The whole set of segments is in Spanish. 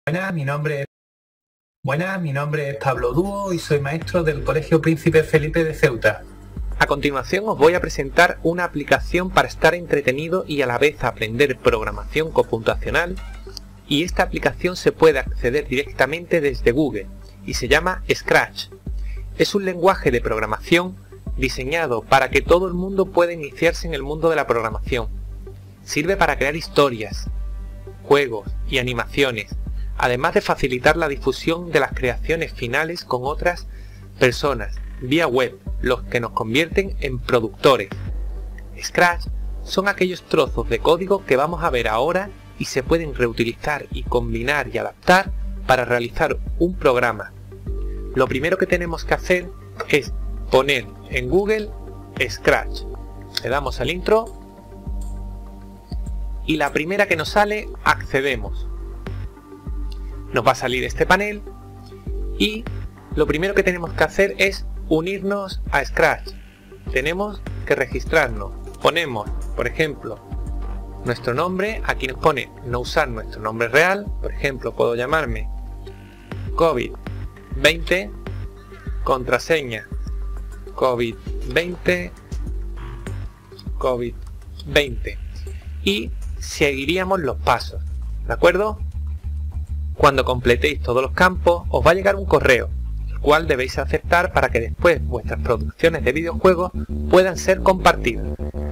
Buenas, mi nombre es Pablo Dúo y soy maestro del Colegio Príncipe Felipe de Ceuta. A continuación os voy a presentar una aplicación para estar entretenido y a la vez aprender programación computacional, y esta aplicación se puede acceder directamente desde Google y se llama Scratch. Es un lenguaje de programación diseñado para que todo el mundo pueda iniciarse en el mundo de la programación. Sirve para crear historias, juegos y animaciones, además de facilitar la difusión de las creaciones finales con otras personas vía web, los que nos convierten en productores. Scratch son aquellos trozos de código que vamos a ver ahora y se pueden reutilizar y combinar y adaptar para realizar un programa. Lo primero que tenemos que hacer es poner en Google Scratch. Le damos al intro y la primera que nos sale, accedemos. Nos va a salir este panel y lo primero que tenemos que hacer es unirnos a Scratch. Tenemos que registrarnos. Ponemos, por ejemplo, nuestro nombre. Aquí nos pone no usar nuestro nombre real. Por ejemplo, puedo llamarme COVID-20, contraseña COVID-20, COVID-20, y seguiríamos los pasos, ¿de acuerdo? Cuando completéis todos los campos os va a llegar un correo, el cual debéis aceptar para que después vuestras producciones de videojuegos puedan ser compartidas.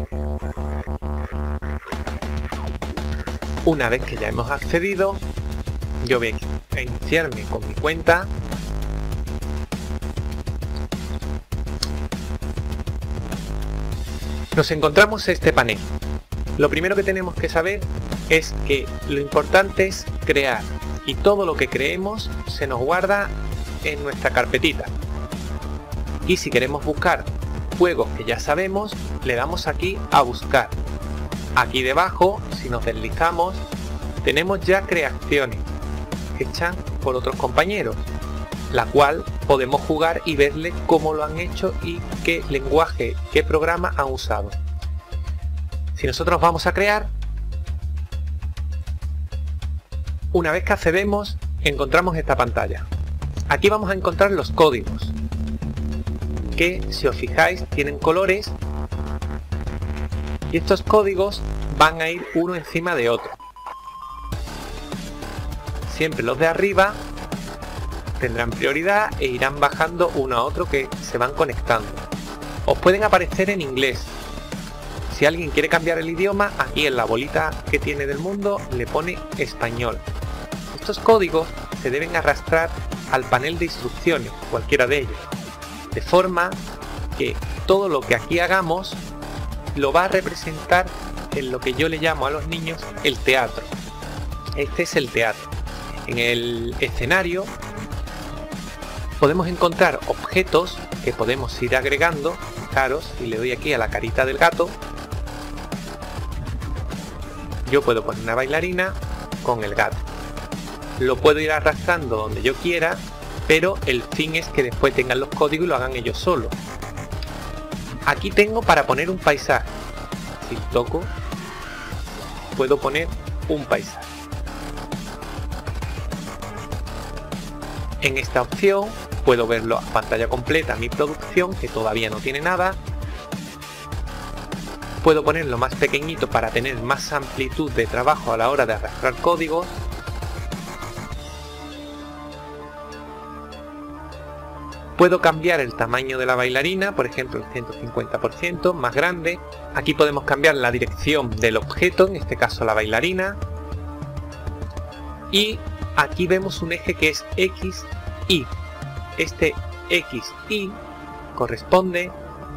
Una vez que ya hemos accedido, yo voy a iniciarme con mi cuenta. Nos encontramos este panel. Lo primero que tenemos que saber es que lo importante es crear, y todo lo que creemos se nos guarda en nuestra carpetita. Y si queremos buscar juegos que ya sabemos, le damos aquí a buscar. Aquí debajo, si nos deslizamos, tenemos ya creaciones hechas por otros compañeros, la cual podemos jugar y verle cómo lo han hecho y qué lenguaje, qué programa han usado. Si nosotros vamos a crear, una vez que accedemos, encontramos esta pantalla. Aquí vamos a encontrar los códigos, que si os fijáis tienen colores, y estos códigos van a ir uno encima de otro. Siempre los de arriba tendrán prioridad e irán bajando uno a otro, que se van conectando. Os pueden aparecer en inglés. Si alguien quiere cambiar el idioma, aquí en la bolita que tiene del mundo le pone español. Estos códigos se deben arrastrar al panel de instrucciones, cualquiera de ellos, de forma que todo lo que aquí hagamos lo va a representar en lo que yo le llamo a los niños el teatro. Este es el teatro. En el escenario podemos encontrar objetos que podemos ir agregando. Fijaros, si le doy aquí a la carita del gato, yo puedo poner una bailarina con el gato. Lo puedo ir arrastrando donde yo quiera, pero el fin es que después tengan los códigos y lo hagan ellos solos. Aquí tengo para poner un paisaje. Si toco, puedo poner un paisaje. En esta opción puedo verlo a pantalla completa, mi producción, que todavía no tiene nada. Puedo ponerlo más pequeñito para tener más amplitud de trabajo a la hora de arrastrar códigos. Puedo cambiar el tamaño de la bailarina, por ejemplo el 150%, más grande. Aquí podemos cambiar la dirección del objeto, en este caso la bailarina. Y aquí vemos un eje que es X, Y. Este X, Y corresponde...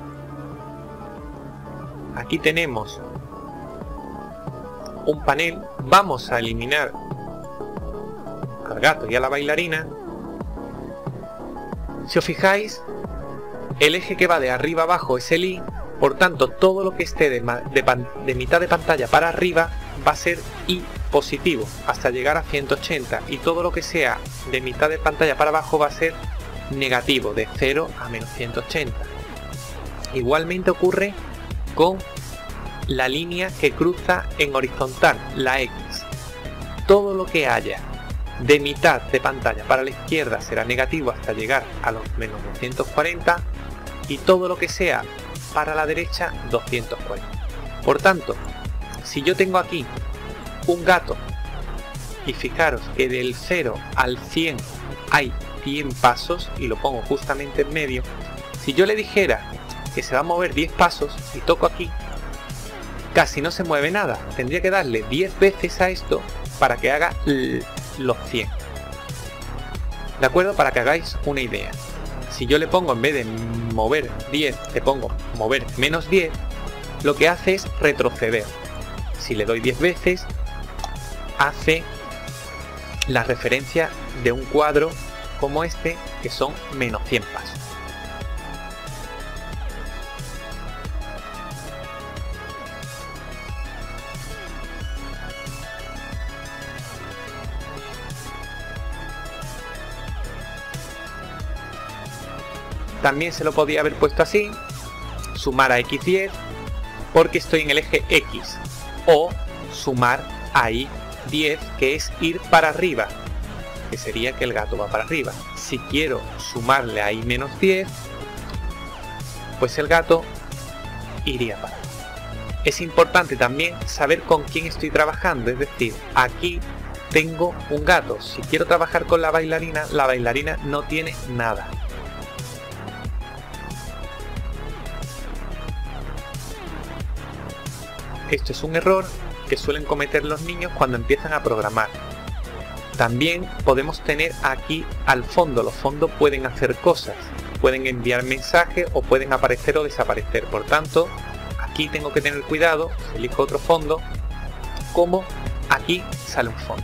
Aquí tenemos un panel. Vamos a eliminar al gato y a la bailarina. Si os fijáis, el eje que va de arriba abajo es el Y, por tanto todo lo que esté de mitad de pantalla para arriba va a ser Y positivo hasta llegar a 180, y todo lo que sea de mitad de pantalla para abajo va a ser negativo, de 0 a menos 180. Igualmente ocurre con la línea que cruza en horizontal, la X. Todo lo que haya de mitad de pantalla para la izquierda será negativo hasta llegar a los menos 240 y todo lo que sea para la derecha 240. Por tanto, si yo tengo aquí un gato y fijaros que del 0 al 100 hay 100 pasos y lo pongo justamente en medio, si yo le dijera que se va a mover 10 pasos y toco aquí, casi no se mueve nada. Tendría que darle 10 veces a esto para que haga los 100. ¿De acuerdo? Para que hagáis una idea. Si yo le pongo, en vez de mover 10, le pongo mover menos 10, lo que hace es retroceder. Si le doy 10 veces, hace la referencia de un cuadro como este, que son menos 100 pasos. También se lo podía haber puesto así, sumar a x10, porque estoy en el eje X, o sumar a y10, que es ir para arriba, que sería que el gato va para arriba. Si quiero sumarle a y-10, pues el gato iría para arriba. Es importante también saber con quién estoy trabajando, es decir, aquí tengo un gato. Si quiero trabajar con la bailarina no tiene nada. Esto es un error que suelen cometer los niños cuando empiezan a programar. También podemos tener aquí al fondo. Los fondos pueden hacer cosas, pueden enviar mensajes o pueden aparecer o desaparecer. Por tanto, aquí tengo que tener cuidado. Si elijo otro fondo, como aquí sale un fondo.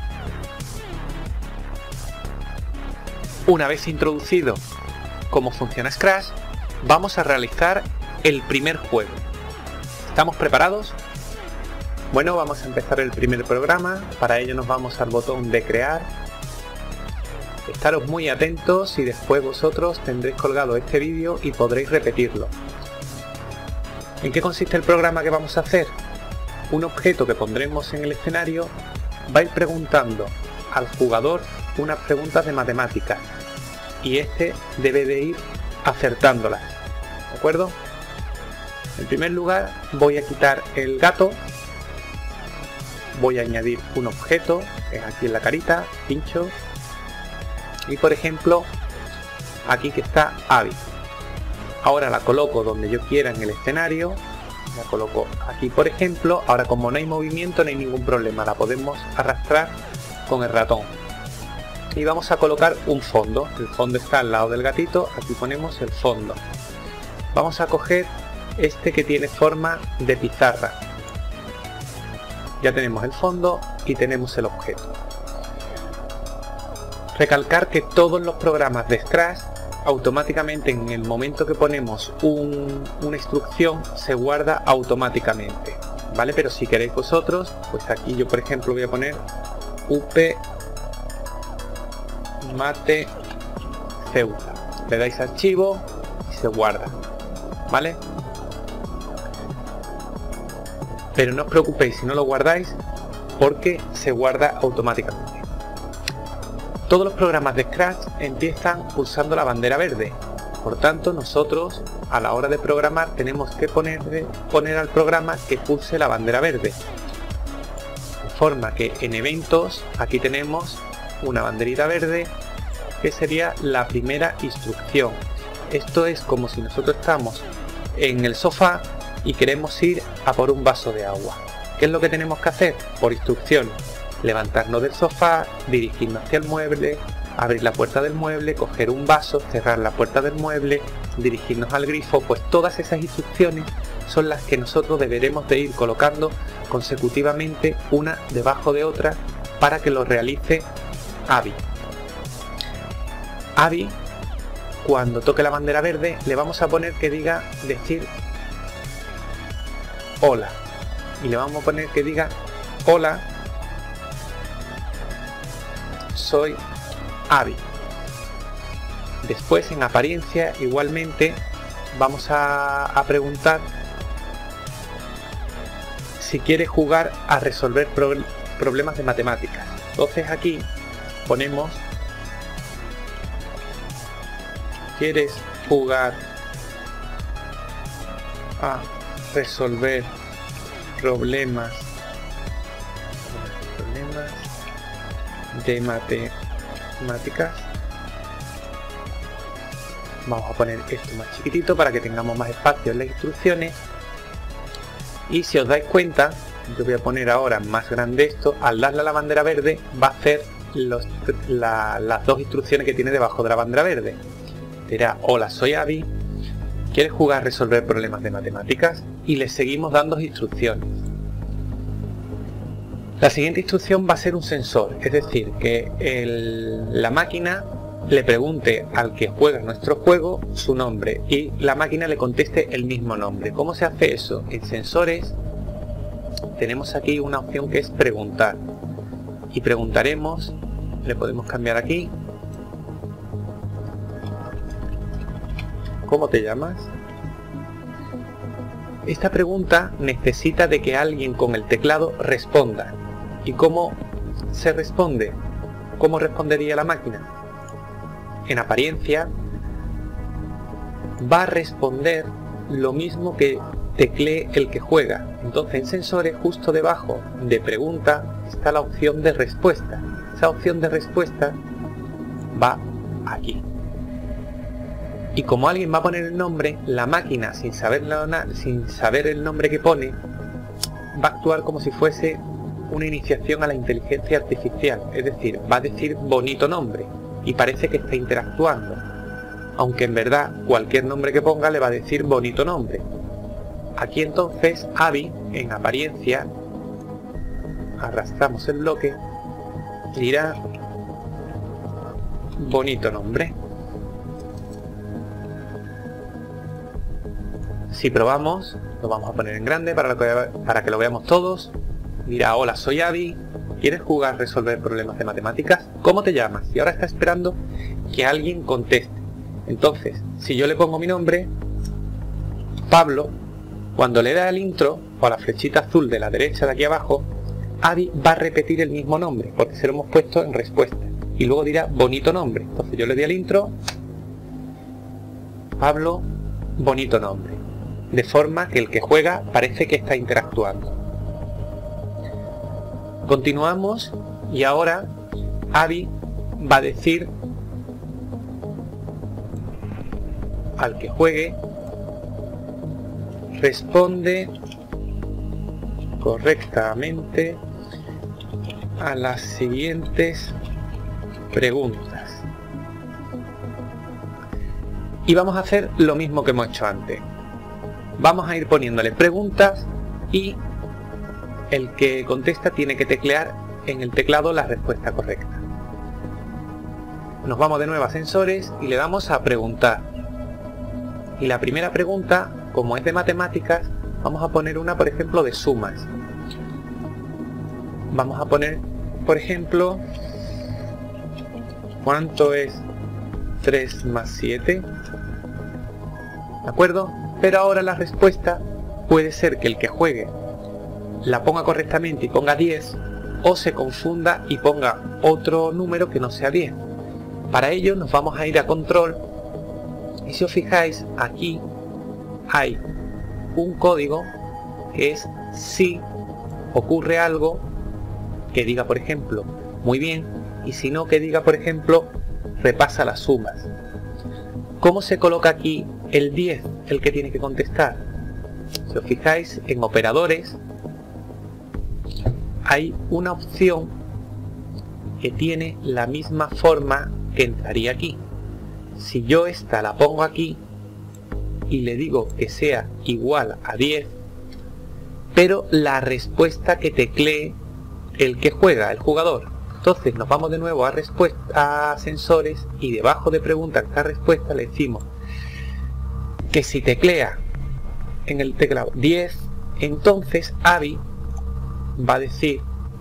Una vez introducido cómo funciona Scratch, vamos a realizar el primer juego. ¿Estamos preparados? Bueno, vamos a empezar el primer programa. Para ello nos vamos al botón de crear. Estaros muy atentos y después vosotros tendréis colgado este vídeo y podréis repetirlo. ¿En qué consiste el programa que vamos a hacer? Un objeto que pondremos en el escenario va a ir preguntando al jugador unas preguntas de matemáticas y este debe de ir acertándolas. ¿De acuerdo? En primer lugar voy a quitar el gato. Voy a añadir un objeto, que es aquí en la carita, pincho, y por ejemplo, aquí que está Abby. Ahora la coloco donde yo quiera en el escenario, la coloco aquí por ejemplo. Ahora como no hay movimiento no hay ningún problema, la podemos arrastrar con el ratón. Y vamos a colocar un fondo, el fondo está al lado del gatito, aquí ponemos el fondo. Vamos a coger este que tiene forma de pizarra. Ya tenemos el fondo y tenemos el objeto. Recalcar que todos los programas de Scratch automáticamente en el momento que ponemos una instrucción se guarda automáticamente, ¿vale? Pero si queréis vosotros, pues aquí yo por ejemplo voy a poner UP Mate Ceuta. Le dais archivo y se guarda, ¿vale? Pero no os preocupéis si no lo guardáis porque se guarda automáticamente. Todos los programas de Scratch empiezan pulsando la bandera verde. Por tanto, nosotros a la hora de programar tenemos que poner al programa que pulse la bandera verde. De forma que en eventos aquí tenemos una banderita verde que sería la primera instrucción. Esto es como si nosotros estamos en el sofá y queremos ir a por un vaso de agua. ¿Qué es lo que tenemos que hacer? Por instrucción, levantarnos del sofá, dirigirnos hacia el mueble, abrir la puerta del mueble, coger un vaso, cerrar la puerta del mueble, dirigirnos al grifo. Pues todas esas instrucciones son las que nosotros deberemos de ir colocando consecutivamente una debajo de otra para que lo realice Abby. Abby, cuando toque la bandera verde, le vamos a poner que diga decir hola, y le vamos a poner que diga hola, soy Abby. Después en apariencia igualmente vamos a preguntar si quiere jugar a resolver problemas de matemáticas. Entonces aquí ponemos: ¿quieres jugar a resolver problemas de matemáticas? Vamos a poner esto más chiquitito para que tengamos más espacio en las instrucciones. Y si os dais cuenta, yo voy a poner ahora más grande esto. Al darle a la bandera verde va a hacer las dos instrucciones que tiene debajo de la bandera verde. Dirá: hola, soy Abby, ¿quieres jugar a resolver problemas de matemáticas? Y le seguimos dando instrucciones. La siguiente instrucción va a ser un sensor, es decir, que la máquina le pregunte al que juega nuestro juego su nombre y la máquina le conteste el mismo nombre. ¿Cómo se hace eso? En sensores tenemos aquí una opción que es preguntar, y preguntaremos, le podemos cambiar aquí: ¿cómo te llamas? Esta pregunta necesita de que alguien con el teclado responda. ¿Y cómo se responde? ¿Cómo respondería la máquina? En apariencia va a responder lo mismo que teclee el que juega. Entonces en sensores, justo debajo de pregunta, está la opción de respuesta. Esa opción de respuesta va aquí. Y como alguien va a poner el nombre, la máquina, sin saber el nombre que pone, va a actuar como si fuese una iniciación a la inteligencia artificial. Es decir, va a decir bonito nombre y parece que está interactuando, aunque en verdad cualquier nombre que ponga le va a decir bonito nombre. Aquí entonces Abby, en apariencia, arrastramos el bloque, dirá bonito nombre. Si probamos, lo vamos a poner en grande para que lo veamos todos. Dirá: hola, soy Abby, ¿quieres jugar a resolver problemas de matemáticas? ¿Cómo te llamas? Y ahora está esperando que alguien conteste. Entonces, si yo le pongo mi nombre, Pablo, cuando le da al intro o a la flechita azul de la derecha de aquí abajo, Abby va a repetir el mismo nombre, porque se lo hemos puesto en respuesta. Y luego dirá bonito nombre. Entonces yo le doy al intro, Pablo, bonito nombre. De forma que el que juega parece que está interactuando. Continuamos y ahora Abby va a decir al que juegue: responde correctamente a las siguientes preguntas. Y vamos a hacer lo mismo que hemos hecho antes. Vamos a ir poniéndole preguntas y el que contesta tiene que teclear en el teclado la respuesta correcta. Nos vamos de nuevo a sensores y le damos a preguntar. Y la primera pregunta, como es de matemáticas, vamos a poner una, por ejemplo, de sumas. Vamos a poner, por ejemplo, ¿cuánto es 3 más 7? ¿De acuerdo? Pero ahora la respuesta puede ser que el que juegue la ponga correctamente y ponga 10, o se confunda y ponga otro número que no sea 10. Para ello nos vamos a ir a control, y si os fijáis aquí hay un código que es si ocurre algo que diga, por ejemplo, muy bien, y si no, que diga, por ejemplo, repasa las sumas. ¿Cómo se coloca aquí el 10, el que tiene que contestar? Si os fijáis en operadores, hay una opción que tiene la misma forma que entraría aquí. Si yo esta la pongo aquí y le digo que sea igual a 10, pero la respuesta que teclee el que juega, el jugador. Entonces nos vamos de nuevo a sensores y debajo de pregunta esta respuesta le decimos que si teclea en el teclado 10, entonces Abby va a decir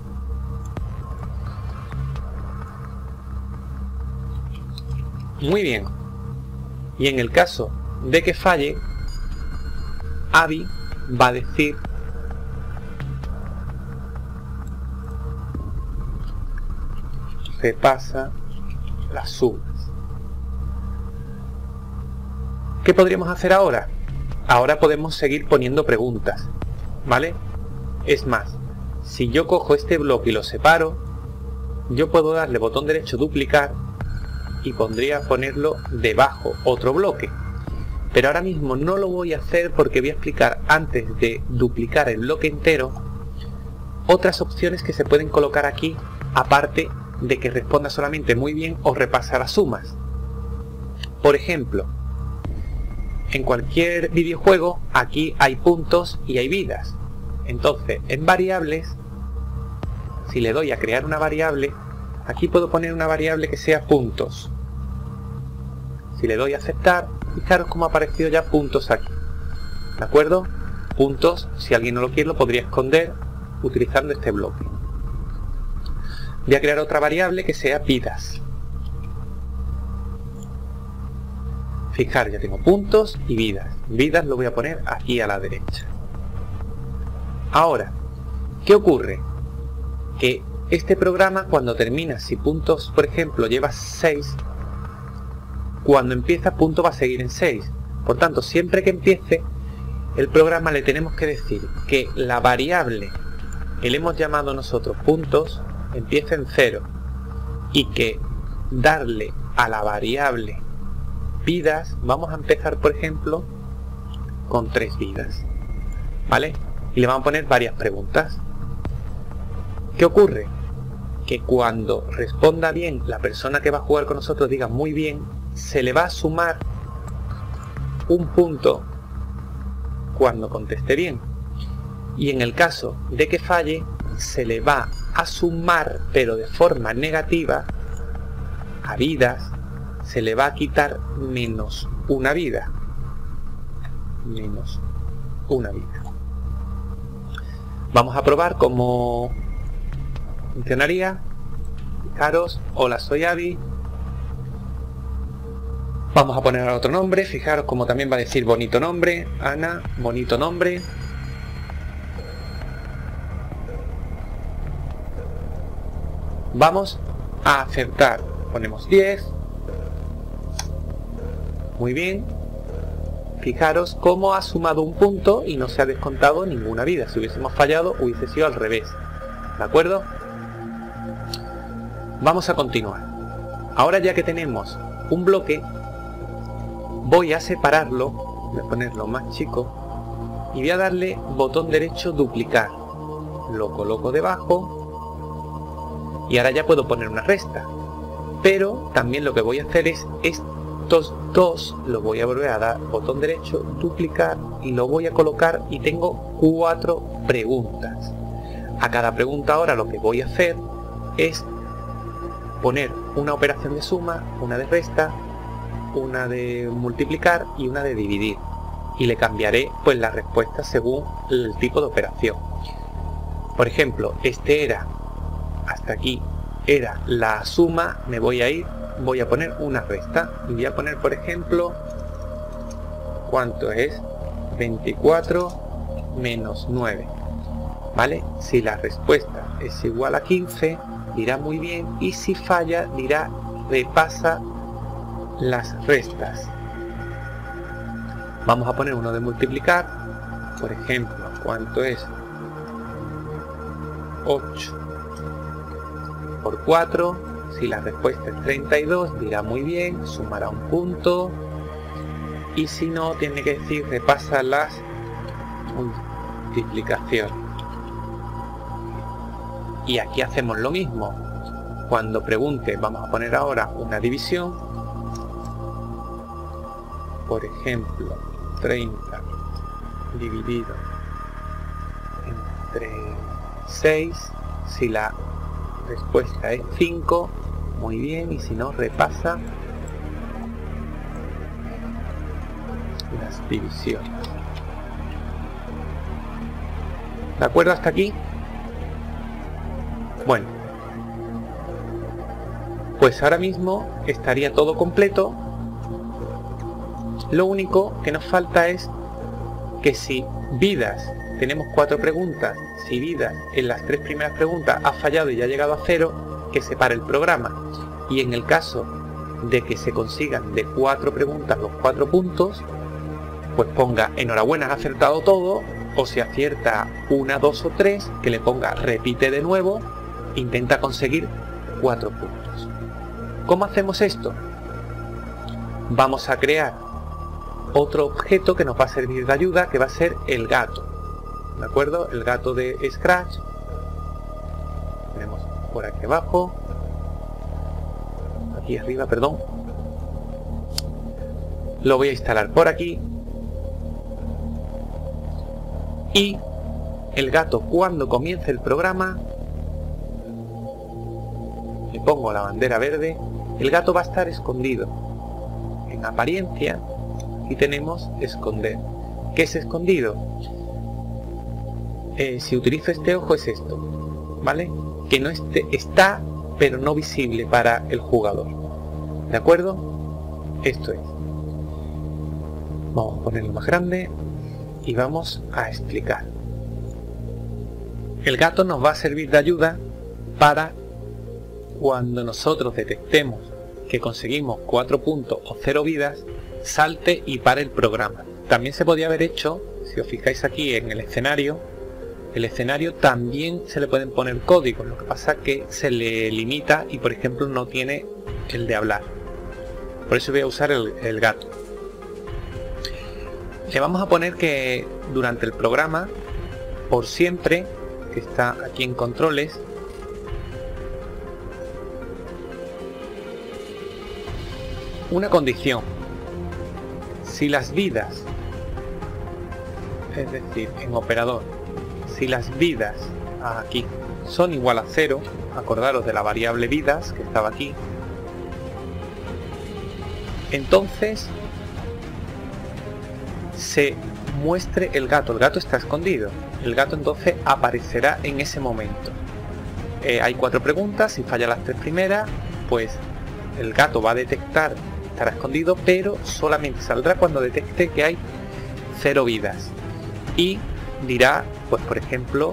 muy bien. Y en el caso de que falle, Abby va a decir repasa las sumas. ¿Qué podríamos hacer ahora? Ahora podemos seguir poniendo preguntas, ¿vale? Es más, si yo cojo este bloque y lo separo, yo puedo darle botón derecho duplicar y ponerlo debajo otro bloque. Pero ahora mismo no lo voy a hacer porque voy a explicar, antes de duplicar el bloque entero, otras opciones que se pueden colocar aquí, aparte de que responda solamente muy bien o repasa las sumas. Por ejemplo, en cualquier videojuego aquí hay puntos y hay vidas. Entonces, en variables, si le doy a crear una variable, aquí puedo poner una variable que sea puntos. Si le doy a aceptar, fijaros cómo ha aparecido ya puntos aquí. ¿De acuerdo? Puntos, si alguien no lo quiere, lo podría esconder utilizando este bloque. Voy a crear otra variable que sea vidas. Fijar, ya tengo puntos y vidas. Vidas lo voy a poner aquí a la derecha. Ahora, ¿qué ocurre? Que este programa, cuando termina, si puntos, por ejemplo, lleva 6, cuando empieza punto va a seguir en 6. Por tanto, siempre que empiece, el programa le tenemos que decir que la variable que le hemos llamado nosotros puntos empieza en 0 y que darle a la variable vidas, vamos a empezar por ejemplo con 3 vidas, ¿vale? Y le vamos a poner varias preguntas. ¿Qué ocurre? Que cuando responda bien la persona que va a jugar con nosotros, diga muy bien, se le va a sumar un punto cuando conteste bien. Y en el caso de que falle, se le va a sumar, pero de forma negativa, a vidas, se le va a quitar menos una vida. Menos una vida. Vamos a probar cómo funcionaría. Fijaros, hola, soy Avi. Vamos a poner otro nombre. Fijaros como también va a decir bonito nombre. Ana, bonito nombre. Vamos a acertar. Ponemos 10. Muy bien. Fijaros cómo ha sumado un punto y no se ha descontado ninguna vida. Si hubiésemos fallado, hubiese sido al revés. ¿De acuerdo? Vamos a continuar. Ahora ya que tenemos un bloque, voy a separarlo. Voy a ponerlo más chico. Y voy a darle botón derecho duplicar. Lo coloco debajo. Y ahora ya puedo poner una resta. Pero también lo que voy a hacer es estos dos, lo voy a volver a dar botón derecho, duplicar, y lo voy a colocar, y tengo 4 preguntas. A cada pregunta ahora lo que voy a hacer es poner una operación de suma, una de resta, una de multiplicar y una de dividir. Y le cambiaré pues la respuesta según el tipo de operación. Por ejemplo, este era, hasta aquí era la suma, me voy a ir, voy a poner una resta y voy a poner por ejemplo, ¿cuánto es? 24 menos 9, ¿vale? Si la respuesta es igual a 15, dirá muy bien, y si falla dirá repasa las restas. Vamos a poner uno de multiplicar, por ejemplo, ¿cuánto es? 8 por 4, si la respuesta es 32, dirá muy bien, sumará un punto, y si no, tiene que decir repasa las multiplicaciones. Y aquí hacemos lo mismo. Cuando pregunte, vamos a poner ahora una división. Por ejemplo, 30 dividido entre 6, si la respuesta es 5, muy bien, y si no, repasa las divisiones. ¿De acuerdo hasta aquí? Bueno, pues ahora mismo estaría todo completo. Lo único que nos falta es que si vidas, tenemos 4 preguntas, si vidas en las 3 primeras preguntas ha fallado y ya ha llegado a 0, que se pare el programa. Y en el caso de que se consigan de 4 preguntas los 4 puntos, pues ponga enhorabuena, has acertado todo, o si acierta 1, 2 o 3, que le ponga repite de nuevo, intenta conseguir 4 puntos. ¿Cómo hacemos esto? Vamos a crear otro objeto que nos va a servir de ayuda, que va a ser el gato, ¿de acuerdo? El gato de Scratch. Tenemos por aquí abajo, aquí arriba, perdón. Lo voy a instalar por aquí. Y el gato, cuando comience el programa, le pongo la bandera verde, el gato va a estar escondido. En apariencia, aquí tenemos esconder. ¿Qué es escondido? Si utilizo este ojo es esto, ¿vale? Que no está, pero no visible para el jugador. ¿De acuerdo? Esto es. Vamos a ponerlo más grande y vamos a explicar. El gato nos va a servir de ayuda para cuando nosotros detectemos que conseguimos 4 puntos o 0 vidas, salte y pare el programa. También se podía haber hecho, si os fijáis aquí en el escenario también se le pueden poner códigos, lo que pasa es que se le limita y por ejemplo no tiene el de hablar. Por eso voy a usar el gato. Le vamos a poner que durante el programa, por siempre, que está aquí en controles, una condición: si las vidas, es decir, en operador, si las vidas aquí son igual a 0, acordaros de la variable vidas que estaba aquí, entonces se muestre el gato. El gato está escondido, el gato entonces aparecerá en ese momento. Hay 4 preguntas, si falla las 3 primeras, pues el gato va a detectar, estará escondido, pero solamente saldrá cuando detecte que hay 0 vidas y dirá, pues por ejemplo,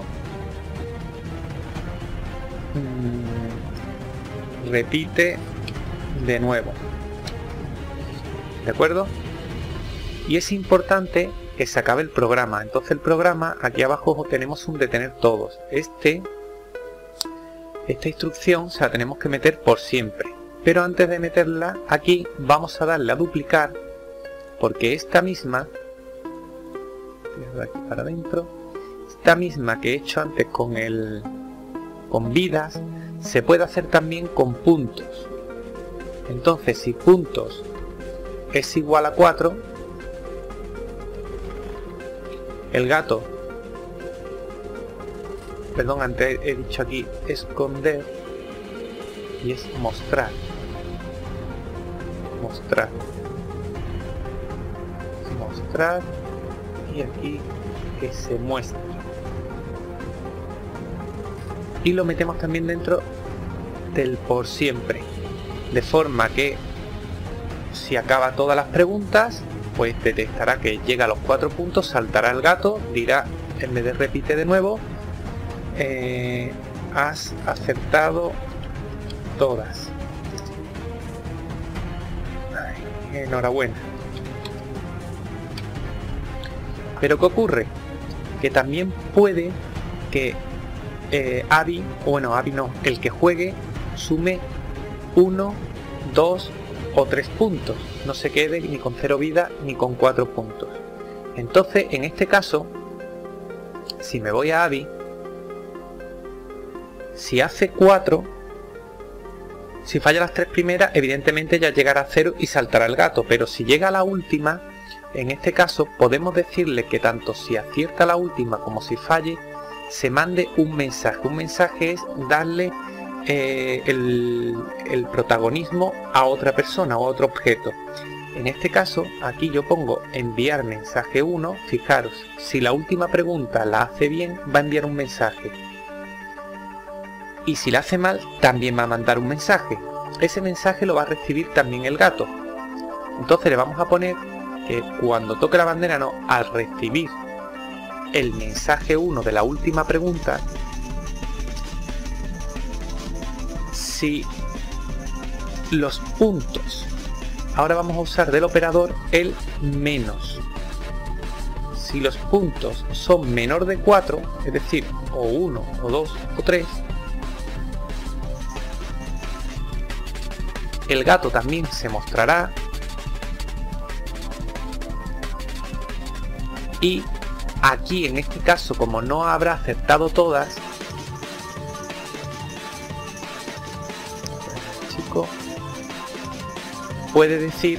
repite de nuevo, ¿de acuerdo? Y es importante que se acabe el programa. Entonces el programa, aquí abajo tenemos un detener todos. Esta instrucción se la tenemos que meter por siempre. Pero antes de meterla aquí vamos a darle a duplicar, porque esta misma, aquí para adentro, esta misma que he hecho antes con vidas, se puede hacer también con puntos. Entonces si puntos es igual a 4, el gato, perdón, antes he dicho aquí esconder y es mostrar, y aquí que se muestre, y lo metemos también dentro del por siempre, de forma que si acaba todas las preguntas, pues detectará que llega a los 4 puntos, saltará el gato, dirá, en vez de repite de nuevo, has acertado todas. Ay, enhorabuena. Pero ¿qué ocurre? Que también puede que Abby, bueno, Abby no, el que juegue sume 1, 2 o 3 puntos, no se quede ni con 0 vida ni con 4 puntos. Entonces en este caso, si me voy a Abby, si hace 4, si falla las 3 primeras, evidentemente ya llegará a 0 y saltará el gato, pero si llega a la última, en este caso podemos decirle que tanto si acierta la última como si falle, se mande un mensaje. Un mensaje es darle el protagonismo a otra persona o a otro objeto. En este caso, aquí yo pongo enviar mensaje 1, fijaros, si la última pregunta la hace bien, va a enviar un mensaje. Y si la hace mal, también va a mandar un mensaje. Ese mensaje lo va a recibir también el gato. Entonces le vamos a poner que cuando toque la bandera, no, al recibir el mensaje 1 de la última pregunta, si los puntos, ahora vamos a usar del operador el menos. Si los puntos son menor de 4, es decir, o 1, o 2, o 3, el gato también se mostrará y aquí en este caso, como no habrá acertado todas, el chico puede decir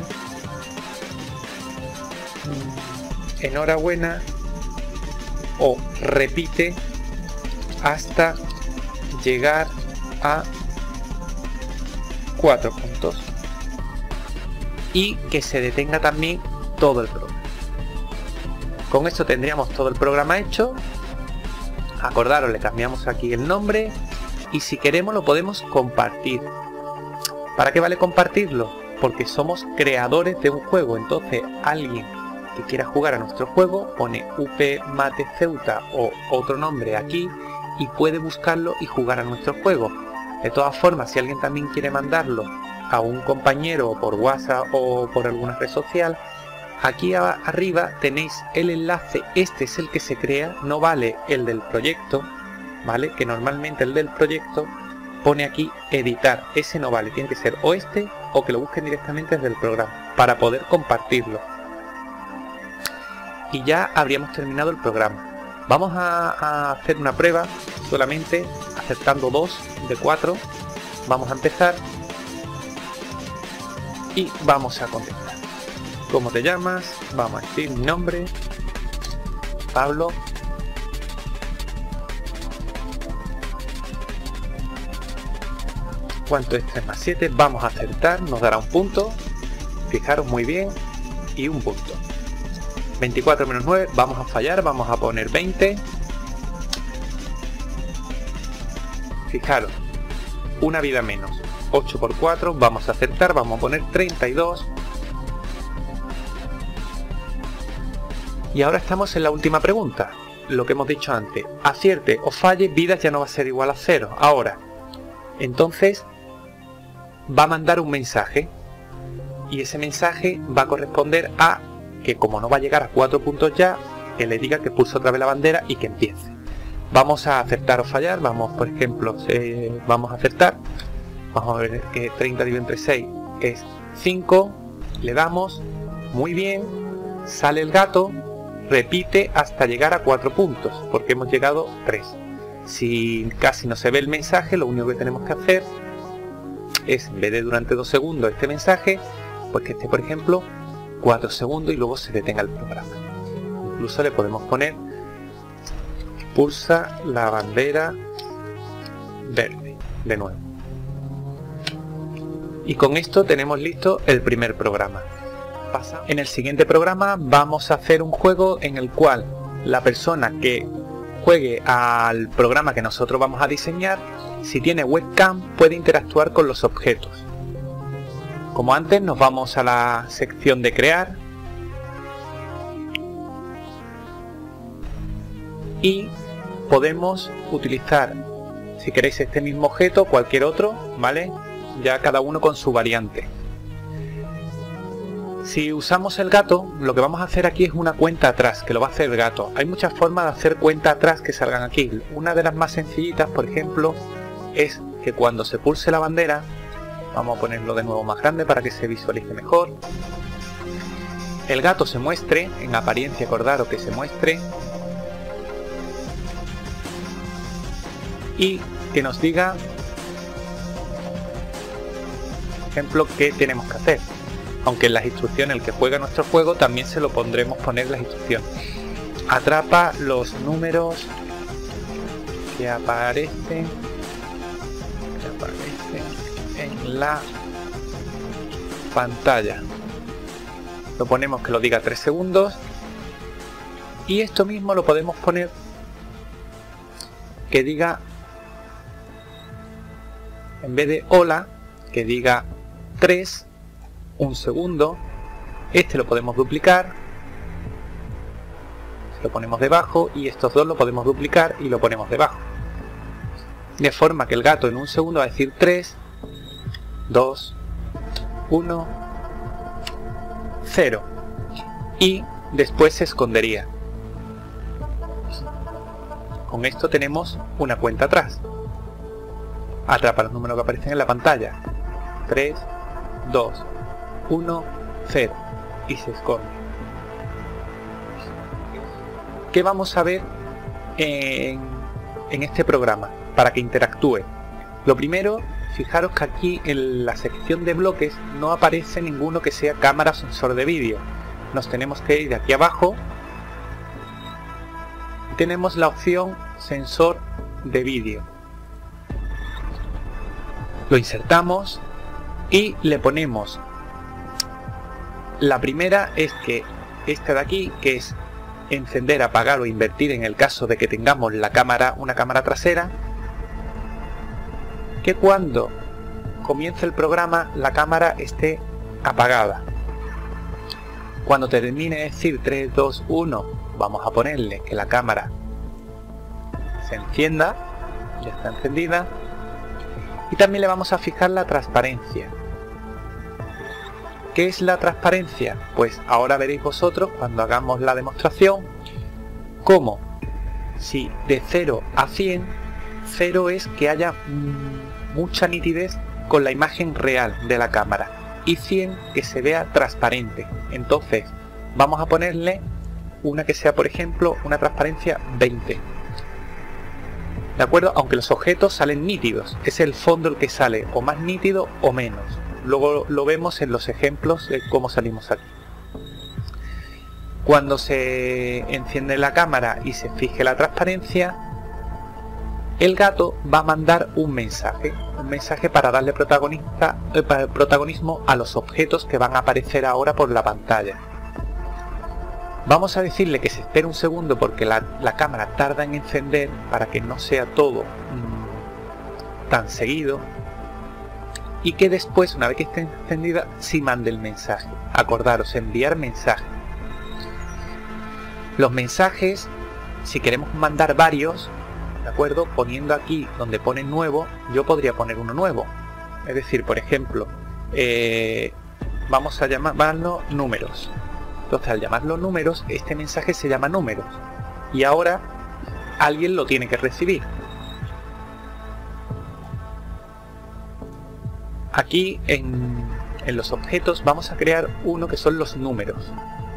enhorabuena o repite hasta llegar a 4 puntos y que se detenga también todo el programa. Con esto tendríamos todo el programa hecho. Acordaros, le cambiamos aquí el nombre y si queremos lo podemos compartir. ¿Para qué vale compartirlo? Porque somos creadores de un juego, entonces alguien que quiera jugar a nuestro juego pone UP Mate Ceuta o otro nombre aquí y puede buscarlo y jugar a nuestro juego. De todas formas, si alguien también quiere mandarlo a un compañero o por WhatsApp o por alguna red social, aquí arriba tenéis el enlace. Este es el que se crea, no vale el del proyecto, ¿vale? Que normalmente el del proyecto pone aquí editar, ese no vale, tiene que ser o este o que lo busquen directamente desde el programa para poder compartirlo. Y ya habríamos terminado el programa. Vamos a hacer una prueba solamente aceptando 2 de 4. Vamos a empezar y vamos a contestar. ¿Cómo te llamas? Vamos a decir mi nombre, Pablo. ¿Cuánto es 3 más 7? Vamos a acertar, nos dará un punto. Fijaros muy bien, y un punto. 24 menos 9, vamos a fallar, vamos a poner 20. Fijaros, una vida menos. 8 por 4, vamos a acertar, vamos a poner 32. Y ahora estamos en la última pregunta, lo que hemos dicho antes. Acierte o falle, vidas ya no va a ser igual a 0. Ahora, entonces, va a mandar un mensaje. Y ese mensaje va a corresponder a que como no va a llegar a 4 puntos ya, que le diga que pulse otra vez la bandera y que empiece. Vamos a acertar o fallar, vamos por ejemplo, vamos a acertar. Vamos a ver que 30 dividido entre 6 es 5, le damos, muy bien, sale el gato, repite hasta llegar a 4 puntos, porque hemos llegado 3. Si casi no se ve el mensaje, lo único que tenemos que hacer es, en vez de durante 2 segundos este mensaje, pues que esté por ejemplo 4 segundos y luego se detenga el programa. Incluso le podemos poner pulsa la bandera verde de nuevo. Y con esto tenemos listo el primer programa. En el siguiente programa vamos a hacer un juego en el cual la persona que juegue al programa que nosotros vamos a diseñar, si tiene webcam puede interactuar con los objetos. Como antes, nos vamos a la sección de crear y podemos utilizar, si queréis, este mismo objeto o cualquier otro, ¿vale? Ya cada uno con su variante. Si usamos el gato, lo que vamos a hacer aquí es una cuenta atrás, que lo va a hacer el gato. Hay muchas formas de hacer cuenta atrás que salgan aquí. Una de las más sencillitas, por ejemplo, es que cuando se pulse la bandera, vamos a ponerlo de nuevo más grande para que se visualice mejor, el gato se muestre, en apariencia acordaros que se muestre, y que nos diga, por ejemplo, qué tenemos que hacer. Aunque en las instrucciones, el que juega nuestro juego, también se lo pondremos poner las instrucciones. Atrapa los números que aparecen en la pantalla. Lo ponemos que lo diga 3 segundos. Y esto mismo lo podemos poner que diga, en vez de hola, que diga 3, 1 segundo. Este lo podemos duplicar, lo ponemos debajo, y estos dos lo podemos duplicar y lo ponemos debajo, de forma que el gato en 1 segundo va a decir 3 2, 1, 0. Y después se escondería. Con esto tenemos una cuenta atrás. Atrapa los números que aparecen en la pantalla. 3, 2, 1, 0. Y se esconde. ¿Qué vamos a ver en este programa para que interactúe? Lo primero, fijaros que aquí en la sección de bloques no aparece ninguno que sea cámara o sensor de vídeo. Nos tenemos que ir de aquí abajo. Tenemos la opción sensor de vídeo. Lo insertamos y le ponemos. La primera es que esta de aquí, que es encender, apagar o invertir en el caso de que tengamos una cámara trasera, que cuando comience el programa la cámara esté apagada. Cuando termine de decir 3, 2, 1, vamos a ponerle que la cámara se encienda, ya está encendida, y también le vamos a fijar la transparencia. ¿Qué es la transparencia? Pues ahora veréis vosotros cuando hagamos la demostración cómo si de 0 a 100, 0 es que haya mucha nitidez con la imagen real de la cámara y 100 que se vea transparente. Entonces vamos a ponerle una que sea, por ejemplo, una transparencia 20. ¿De acuerdo? Aunque los objetos salen nítidos, es el fondo el que sale o más nítido o menos. Luego lo vemos en los ejemplos de cómo salimos aquí. Cuando se enciende la cámara y se fije la transparencia, el gato va a mandar un mensaje para darle protagonismo a los objetos que van a aparecer ahora por la pantalla. Vamos a decirle que se espere un segundo porque la cámara tarda en encender para que no sea todo tan seguido, y que después, una vez que esté encendida, sí mande el mensaje. Acordaros, enviar mensaje. Los mensajes, si queremos mandar varios, ¿de acuerdo? Poniendo aquí donde pone nuevo, yo podría poner uno nuevo. Es decir, por ejemplo, vamos a llamarlo números. Entonces, al llamarlo números, este mensaje se llama números. Y ahora alguien lo tiene que recibir. Aquí en los objetos vamos a crear uno que son los números.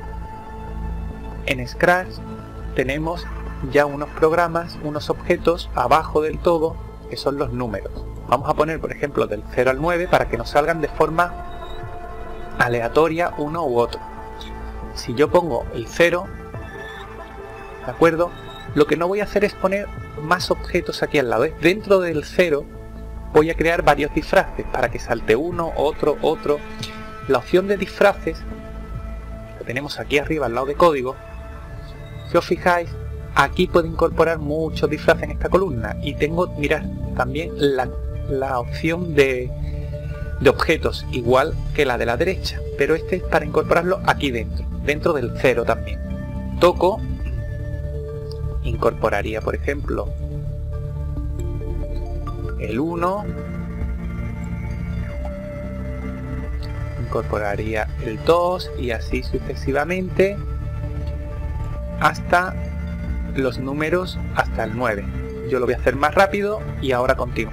En Scratch tenemos ya unos programas, unos objetos abajo del todo que son los números. Vamos a poner, por ejemplo, del 0 al 9 para que nos salgan de forma aleatoria uno u otro. Si yo pongo el 0, ¿de acuerdo? Lo que no voy a hacer es poner más objetos aquí al lado. Dentro del 0 voy a crear varios disfraces para que salte uno, otro. La opción de disfraces que tenemos aquí arriba al lado de código, si os fijáis, aquí puedo incorporar muchos disfraces en esta columna. Y tengo, mirad, también la opción de objetos, igual que la de la derecha, pero este es para incorporarlo aquí dentro del 0 también. Toco, incorporaría, por ejemplo, el 1, incorporaría el 2 y así sucesivamente hasta los números hasta el 9. Yo lo voy a hacer más rápido y ahora continúo.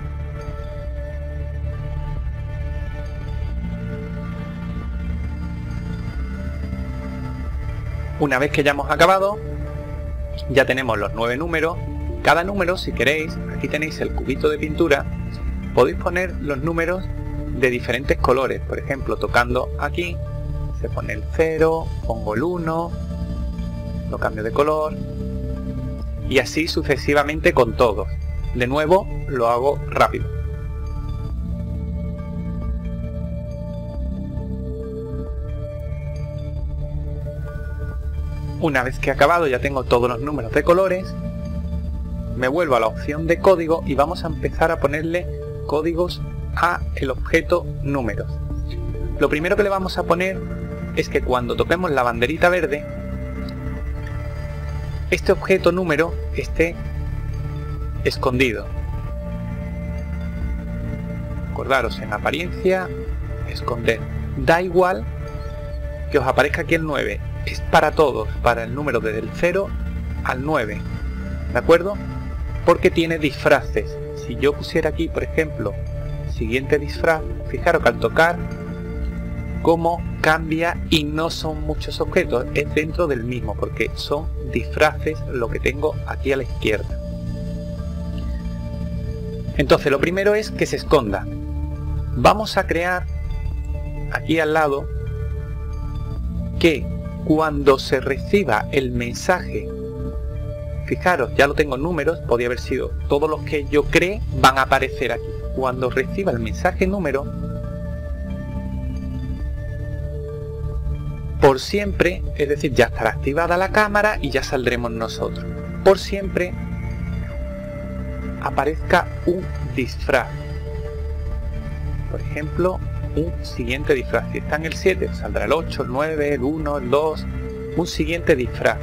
Una vez que ya hemos acabado, ya tenemos los 9 números. Cada número, si queréis, aquí tenéis el cubito de pintura, podéis poner los números de diferentes colores. Por ejemplo, tocando aquí, se pone el 0, pongo el 1, lo cambio de color, y así sucesivamente con todos. De nuevo, lo hago rápido. Una vez que he acabado, ya tengo todos los números de colores. Me vuelvo a la opción de código y vamos a empezar a ponerle códigos a el objeto números. Lo primero que le vamos a poner es que cuando toquemos la banderita verde, este objeto número esté escondido. Acordaros, en apariencia, esconder. Da igual que os aparezca aquí el 9. Es para todos, para el número desde el 0 al 9. ¿De acuerdo? Porque tiene disfraces. Si yo pusiera aquí, por ejemplo, siguiente disfraz, fijaros que al tocar cómo cambia y no son muchos objetos, es dentro del mismo, porque son disfraces lo que tengo aquí a la izquierda. Entonces lo primero es que se esconda. Vamos a crear aquí al lado que cuando se reciba el mensaje, fijaros, ya lo tengo en números, podría haber sido todos los que yo cree van a aparecer aquí. Cuando reciba el mensaje número, por siempre, es decir, ya estará activada la cámara y ya saldremos nosotros. Por siempre aparezca un disfraz. Por ejemplo, un siguiente disfraz. Si está en el 7, saldrá el 8, el 9, el 1, el 2, un siguiente disfraz.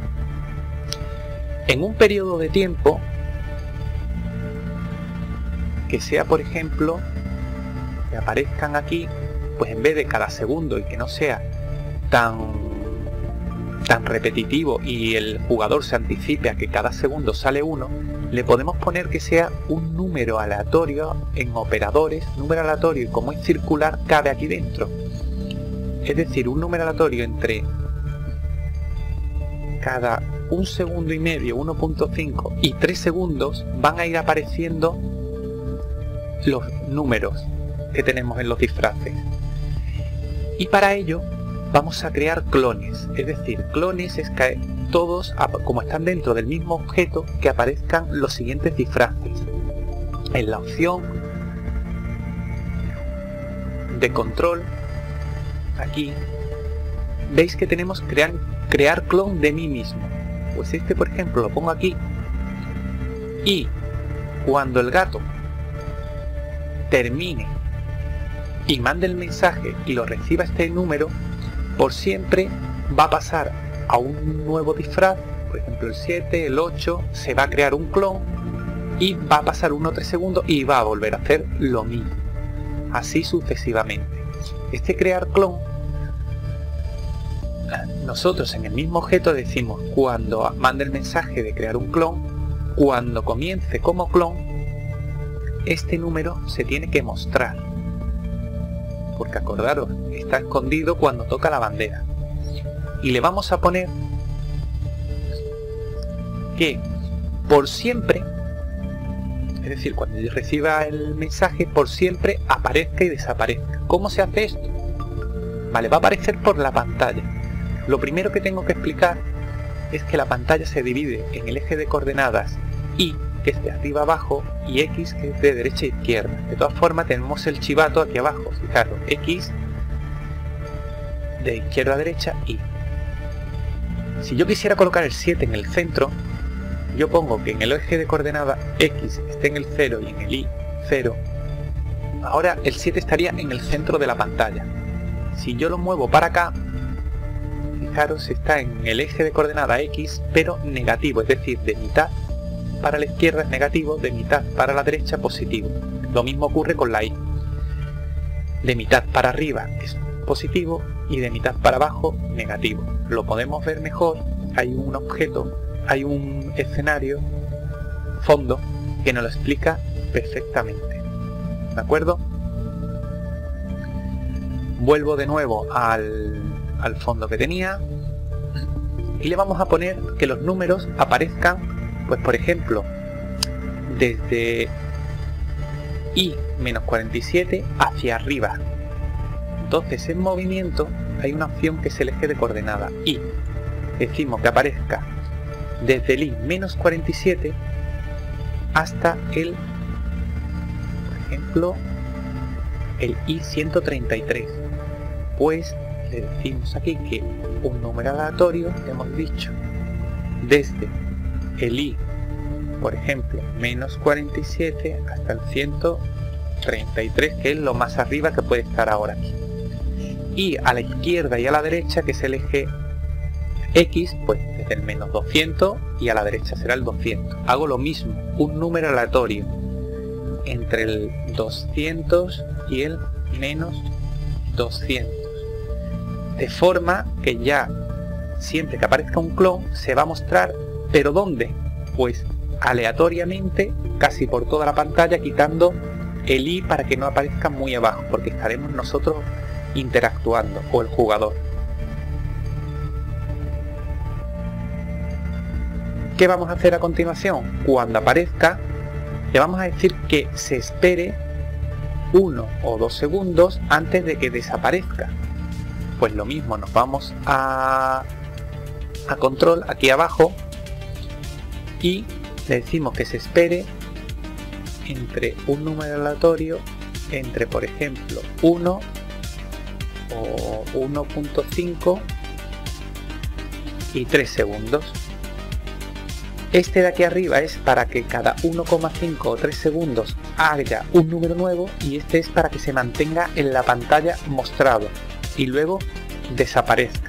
En un periodo de tiempo que sea, por ejemplo, que aparezcan aquí, pues en vez de cada segundo y que no sea tan repetitivo y el jugador se anticipe a que cada segundo sale uno, le podemos poner que sea un número aleatorio en operadores, número aleatorio, y como es circular cabe aquí dentro. Es decir, un número aleatorio entre cada 1 segundo y medio, 1.5 y 3 segundos van a ir apareciendo los números que tenemos en los disfraces. Y para ello vamos a crear clones, es decir, clones es que todos, como están dentro del mismo objeto, que aparezcan los siguientes disfraces. En la opción de control, aquí, veis que tenemos crear clon de mí mismo. Pues este, por ejemplo, lo pongo aquí, y cuando el gato termine y mande el mensaje y lo reciba este número, por siempre va a pasar a un nuevo disfraz, por ejemplo el 7, el 8, se va a crear un clon y va a pasar 1 o 3 segundos y va a volver a hacer lo mismo, así sucesivamente. Este crear clon, nosotros en el mismo objeto decimos cuando mande el mensaje de crear un clon, cuando comience como clon, este número se tiene que mostrar, porque acordaros, está escondido cuando toca la bandera. Y le vamos a poner que por siempre, es decir, cuando yo reciba el mensaje, por siempre aparezca y desaparezca. ¿Cómo se hace esto? Vale, va a aparecer por la pantalla. Lo primero que tengo que explicar es que la pantalla se divide en el eje de coordenadas Y, que es de arriba a abajo, y X, que es de derecha a izquierda. De todas formas tenemos el chivato aquí abajo, fijaros, X de izquierda a derecha, Y. Si yo quisiera colocar el 7 en el centro, yo pongo que en el eje de coordenada X esté en el 0 y en el Y 0. Ahora el 7 estaría en el centro de la pantalla. Si yo lo muevo para acá, fijaros, está en el eje de coordenada X, pero negativo, es decir, de mitad para la izquierda es negativo, de mitad para la derecha positivo. Lo mismo ocurre con la Y. De mitad para arriba es positivo y de mitad para abajo negativo. Lo podemos ver mejor, hay un objeto, hay un escenario, fondo, que nos lo explica perfectamente. ¿De acuerdo? Vuelvo de nuevo al fondo que tenía y le vamos a poner que los números aparezcan, pues por ejemplo, desde Y-47 hacia arriba. Entonces en movimiento hay una opción que es el eje de coordenada Y. Decimos que aparezca desde el Y-47 hasta el, por ejemplo, el I-133. Pues le decimos aquí que un número aleatorio, hemos dicho, desde el I, por ejemplo, -47 hasta el 133, que es lo más arriba que puede estar ahora aquí. Y a la izquierda y a la derecha, que es el eje X, pues desde el -200 y a la derecha será el 200. Hago lo mismo, un número aleatorio. entre el 200 y el menos 200. De forma que ya siempre que aparezca un clon se va a mostrar, ¿pero dónde? Pues aleatoriamente, casi por toda la pantalla, quitando el i para que no aparezca muy abajo, porque estaremos nosotros interactuando, o el jugador. ¿Qué vamos a hacer a continuación? Cuando aparezca, le vamos a decir que se espere 1 o 2 segundos antes de que desaparezca. Pues lo mismo, nos vamos a control aquí abajo y le decimos que se espere entre un número aleatorio entre, por ejemplo, 1 o 1.5 y 3 segundos. Este de aquí arriba es para que cada 1,5 o 3 segundos haya un número nuevo, y este es para que se mantenga en la pantalla mostrado y luego desaparezca.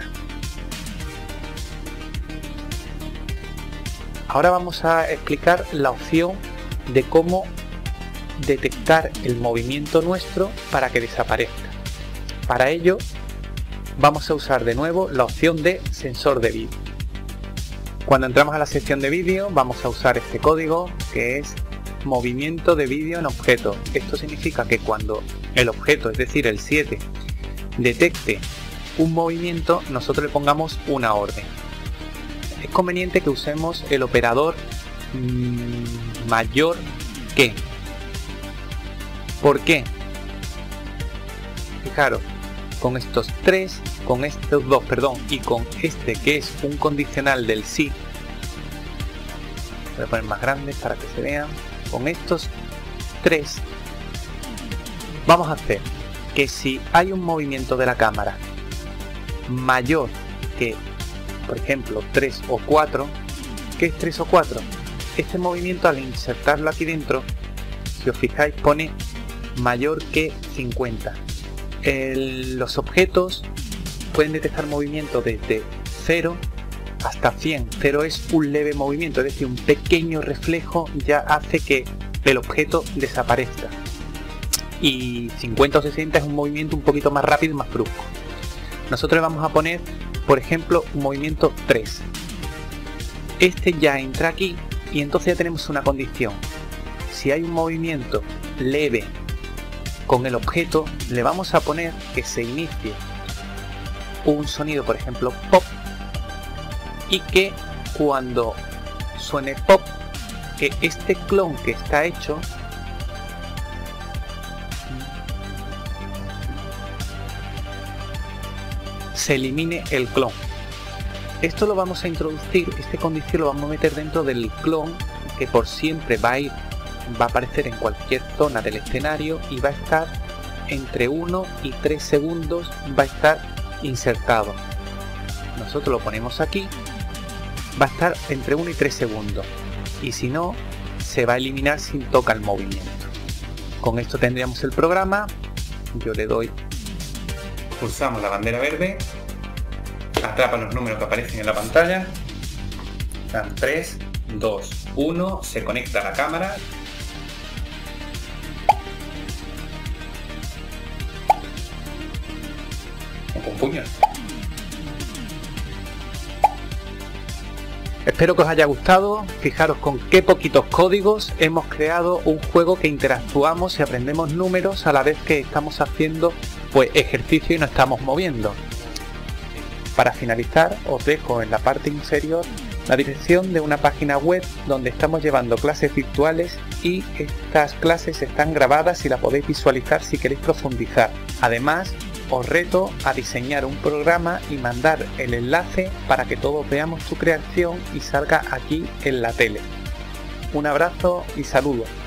Ahora vamos a explicar la opción de cómo detectar el movimiento nuestro para que desaparezca. Para ello vamos a usar de nuevo la opción de sensor de vídeo. Cuando entramos a la sección de vídeo vamos a usar este código que es movimiento de vídeo en objeto. Esto significa que cuando el objeto, es decir el 7, detecte un movimiento, nosotros le pongamos una orden. Es conveniente que usemos el operador mayor que. ¿Por qué? Fijaros, con estos tres, con estos dos, perdón, y con este que es un condicional del sí, voy a poner más grandes para que se vean. Con estos tres vamos a hacer que si hay un movimiento de la cámara mayor que, por ejemplo, 3 o 4, ¿qué es 3 o 4? Este movimiento, al insertarlo aquí dentro, si os fijáis, pone mayor que 50. Los objetos pueden detectar movimiento desde 0 hasta 100. 0 es un leve movimiento, es decir, un pequeño reflejo ya hace que el objeto desaparezca. Y 50 o 60 es un movimiento un poquito más rápido y más brusco. Nosotros le vamos a poner, por ejemplo, un movimiento 3. Este ya entra aquí y entonces ya tenemos una condición. Si hay un movimiento leve con el objeto, le vamos a poner que se inicie un sonido, por ejemplo pop, y que cuando suene pop, que este clon que está hecho se elimine el clon. Esto lo vamos a introducir, este condición lo vamos a meter dentro del clon, que por siempre va a aparecer en cualquier zona del escenario y va a estar entre 1 y 3 segundos, va a estar insertado. Nosotros lo ponemos aquí, va a estar entre 1 y 3 segundos, y si no, se va a eliminar sin tocar el movimiento. Con esto tendríamos el programa. Yo le doy, pulsamos la bandera verde, atrapa los números que aparecen en la pantalla, dan 3, 2, 1, se conecta a la cámara. Con puños. Espero que os haya gustado. Fijaros con qué poquitos códigos hemos creado un juego que interactuamos y aprendemos números a la vez que estamos haciendo pues ejercicio y nos estamos moviendo. Para finalizar, os dejo en la parte inferior la dirección de una página web donde estamos llevando clases virtuales, y estas clases están grabadas y las podéis visualizar si queréis profundizar. Además, os reto a diseñar un programa y mandar el enlace para que todos veamos tu creación y salga aquí en la tele. Un abrazo y saludos.